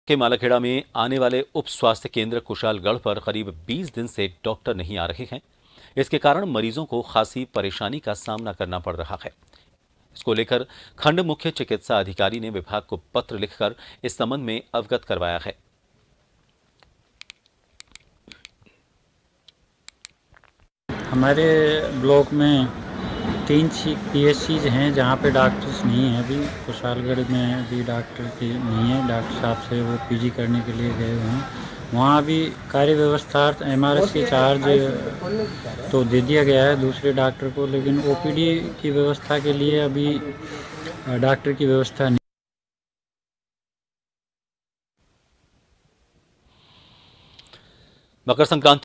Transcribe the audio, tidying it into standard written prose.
के मालाखेड़ा में आने वाले उप स्वास्थ्य केंद्र कुशालगढ़ पर करीब 20 दिन से डॉक्टर नहीं आ रहे हैं। इसके कारण मरीजों को खासी परेशानी का सामना करना पड़ रहा है। इसको लेकर खंड मुख्य चिकित्सा अधिकारी ने विभाग को पत्र लिखकर इस संबंध में अवगत करवाया है। हमारे ब्लॉक में 3 PSCs हैं जहाँ पे डॉक्टर्स नहीं हैं। अभी कुशालगढ़ में अभी डॉक्टर की नहीं है। डॉक्टर साहब से वो PG करने के लिए गए हुए हैं। वहाँ अभी कार्य व्यवस्था MRS की चार्ज तो दे दिया गया है दूसरे डॉक्टर को, लेकिन OPD की व्यवस्था के लिए अभी डॉक्टर की व्यवस्था नहीं। मकर संक्रांति